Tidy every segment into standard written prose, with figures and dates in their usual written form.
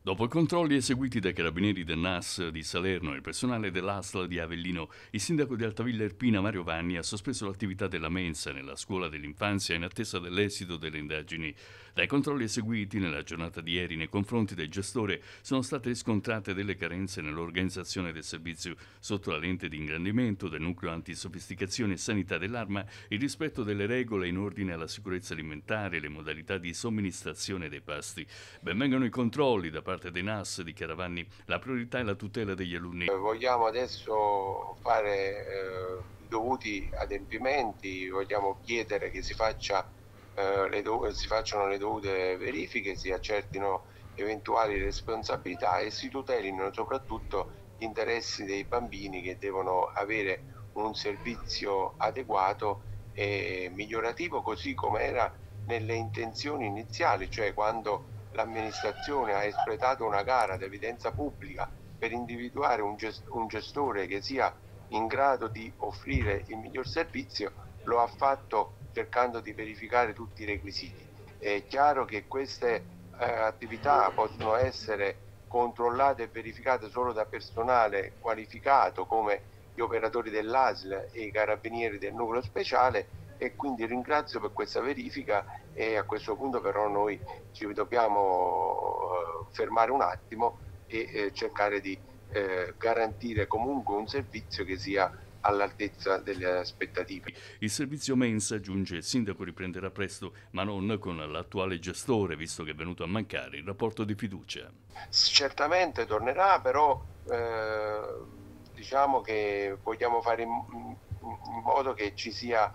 Dopo i controlli eseguiti dai carabinieri del NAS di Salerno e il personale dell'ASL di Avellino, il sindaco di Altavilla Irpina Mario Vanni ha sospeso l'attività della mensa nella scuola dell'infanzia in attesa dell'esito delle indagini. Dai controlli eseguiti nella giornata di ieri nei confronti del gestore sono state riscontrate delle carenze nell'organizzazione del servizio sotto la lente di ingrandimento del nucleo antisofisticazione e sanità dell'Arma, il rispetto delle regole in ordine alla sicurezza alimentare e le modalità di somministrazione dei pasti. Benvengano i controlli da parte dei NAS, dichiara Vanni, la priorità è la tutela degli alunni. Vogliamo adesso fare i dovuti adempimenti, vogliamo chiedere che si facciano le dovute verifiche, si accertino eventuali responsabilità e si tutelino soprattutto gli interessi dei bambini che devono avere un servizio adeguato e migliorativo, così come era nelle intenzioni iniziali, cioè quando l'amministrazione ha espletato una gara ad evidenza pubblica per individuare un gestore che sia in grado di offrire il miglior servizio, lo ha fatto cercando di verificare tutti i requisiti. È chiaro che queste attività possono essere controllate e verificate solo da personale qualificato come gli operatori dell'ASL e i carabinieri del nucleo speciale, e quindi ringrazio per questa verifica, e a questo punto però noi ci dobbiamo fermare un attimo e cercare di garantire comunque un servizio che sia all'altezza delle aspettative. Il servizio mensa, aggiunge il sindaco, riprenderà presto, ma non con l'attuale gestore, visto che è venuto a mancare il rapporto di fiducia. Certamente tornerà, però diciamo che vogliamo fare in modo che ci sia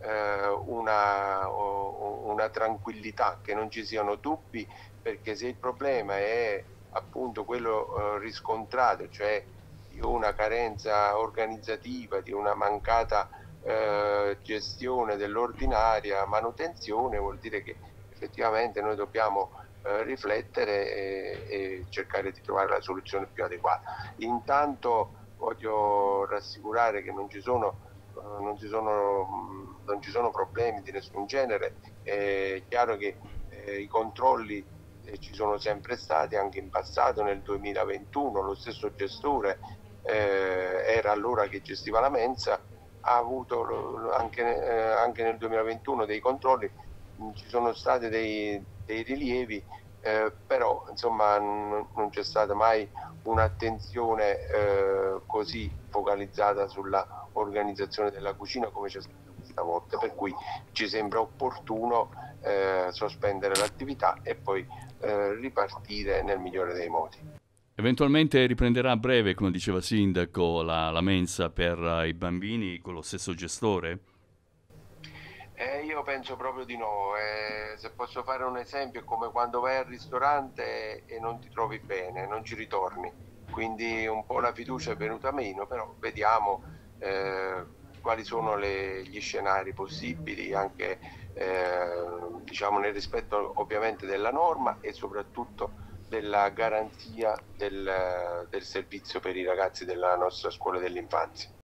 una tranquillità, che non ci siano dubbi, perché se il problema è appunto quello riscontrato, cioè di una carenza organizzativa, di una mancata gestione dell'ordinaria manutenzione, vuol dire che effettivamente noi dobbiamo riflettere e cercare di trovare la soluzione più adeguata. Intanto voglio rassicurare che non ci sono problemi di nessun genere. È chiaro che i controlli ci sono sempre stati anche in passato. Nel 2021 lo stesso gestore era allora che gestiva la mensa, ha avuto anche nel 2021 dei controlli, ci sono stati dei rilievi, però insomma non c'è stata mai un'attenzione così focalizzata sulla organizzazione della cucina come c'è stata questa volta, per cui ci sembra opportuno sospendere l'attività e poi ripartire nel migliore dei modi. Eventualmente riprenderà a breve, come diceva il sindaco, la mensa per i bambini con lo stesso gestore? Io penso proprio di no. Se posso fare un esempio, è come quando vai al ristorante e non ti trovi bene, non ci ritorni. Quindi un po' la fiducia è venuta meno, però vediamo eh, quali sono gli scenari possibili, anche diciamo nel rispetto ovviamente della norma e soprattutto della garanzia del servizio per i ragazzi della nostra scuola dell'infanzia.